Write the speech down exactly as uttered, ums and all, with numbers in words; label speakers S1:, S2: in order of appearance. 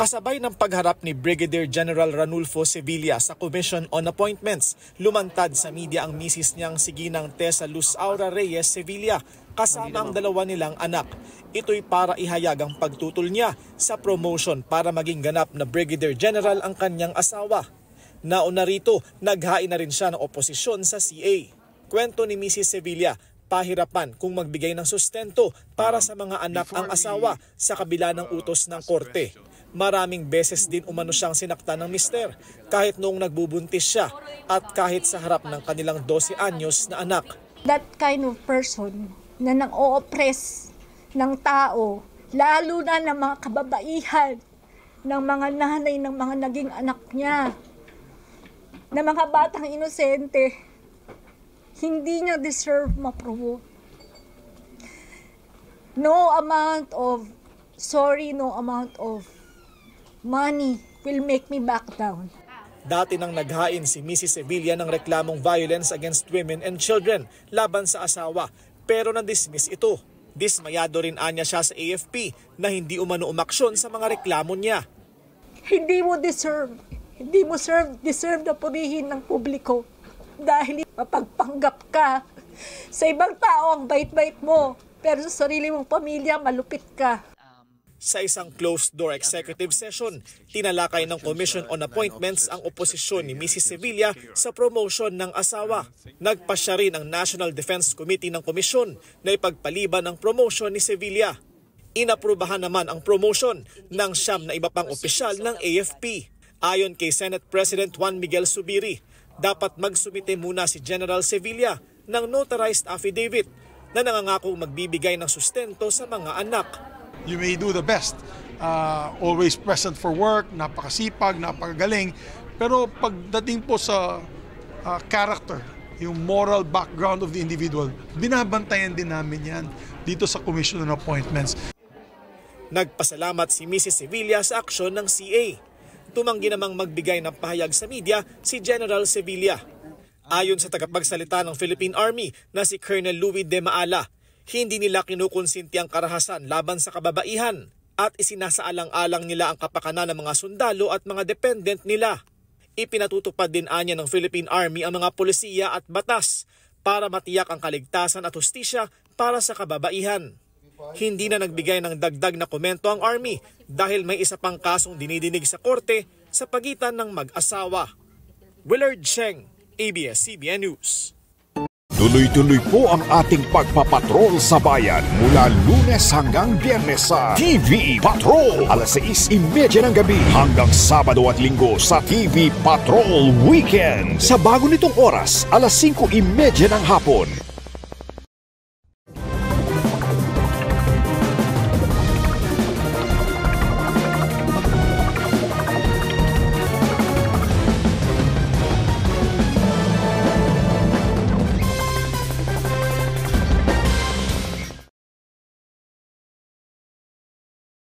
S1: Kasabay ng pagharap ni Brigadier General Ranulfo Sevilla sa Commission on Appointments, lumantad sa media ang misis niyang si Ginang Tessa Luz Aura Reyes Sevilla kasama ang dalawa nilang anak. Ito'y para ihayag ang pagtutol niya sa promotion para maging ganap na Brigadier General ang kanyang asawa. Nauna rito, naghain na rin siya ng oposisyon sa C A. Kwento ni Missus Sevilla, pahirapan kung magbigay ng sustento para sa mga anak ang asawa sa kabila ng utos ng korte. Maraming beses din umano siyang sinaktan ng mister kahit noong nagbubuntis siya at kahit sa harap ng kanilang twelve anyos na anak.
S2: That kind of person na nang-o-oppress ng tao, lalo na ng mga kababaihan, ng mga nanay, ng mga naging anak niya, na mga batang inosente, hindi niya deserve ma-promote. No amount of sorry, no amount of money will make me back down.
S1: Dati nang naghain si Missus Sevilla ng reklamong violence against women and children laban sa asawa, pero na-dismiss ito. Dismayado rin anya siya sa A F P na hindi umano umaksyon sa mga reklamo niya.
S2: Hindi mo deserve, hindi mo serve, deserve na purihin ng publiko dahil mapagpanggap ka. Sa ibang tao ang bait-bait mo, pero sa sarili mong pamilya malupit ka.
S1: Sa isang closed-door executive session, tinalakay ng Commission on Appointments ang oposisyon ni Missus Sevilla sa promotion ng asawa. Nagpasya rin ang National Defense Committee ng komisyon na ipagpaliban ang promotion ni Sevilla. Inaprubahan naman ang promotion ng siyam na iba pang opisyal ng A F P. Ayon kay Senate President Juan Miguel Zubiri, dapat magsumite muna si General Sevilla ng notarized affidavit na nangangakong magbibigay ng sustento sa mga anak.
S3: You may do the best, uh, always present for work, napakasipag, napakagaling. Pero pagdating po sa uh, character, yung moral background of the individual, binabantayan din namin yan dito sa Commission on Appointments.
S1: Nagpasalamat si Missus Sevilla sa aksyon ng C A. Tumanggi namang magbigay ng pahayag sa media si General Sevilla. Ayon sa tagapagsalita ng Philippine Army na si Colonel Louis De Maala, hindi nila kinukonsinti ang karahasan laban sa kababaihan at isinasaalang-alang nila ang kapakanan ng mga sundalo at mga dependent nila. Ipinatutupad din anya ng Philippine Army ang mga polisiya at batas para matiyak ang kaligtasan at hustisya para sa kababaihan. Hindi na nagbigay ng dagdag na komento ang Army dahil may isa pang kasong dinidinig sa korte sa pagitan ng mag-asawa. Willard Cheng, A B S C B N News.
S4: Tuloy-tuloy po ang ating pagpapatrol sa bayan mula Lunes hanggang Biyernes sa T V Patrol. alas sais trenta ng gabi hanggang Sabado at Linggo sa T V Patrol Weekend. Sa bago nitong oras, alas singko trenta ng hapon.